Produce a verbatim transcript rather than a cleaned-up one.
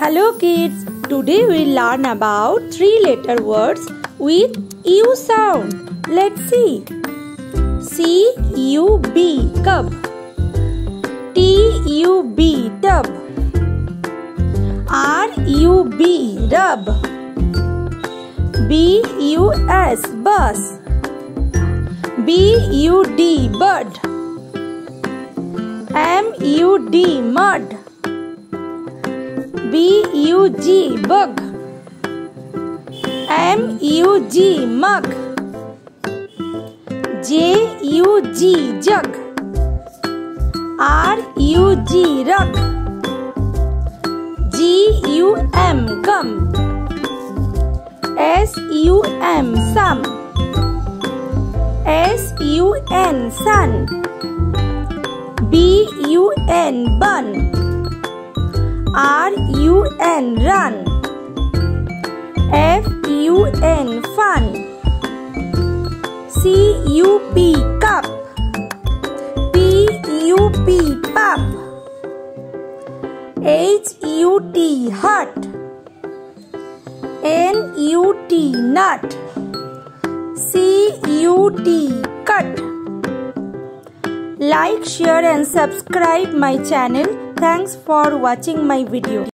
Hello kids, today we learn about three letter words with U sound. Let's see. C U B cub, T U B tub, R U B rub, B U S bus, B U D bud, M U D mud, B U G bug, M U G mug, J U G jug, R U G rug, G U M gum, S U M sum, S U N sun, B U N bun, R U N run, F U N fun, C U P cup, P U P pup, H U T hut, N U T nut, C U T cut. Like, share and subscribe my channel. Thanks for watching my video.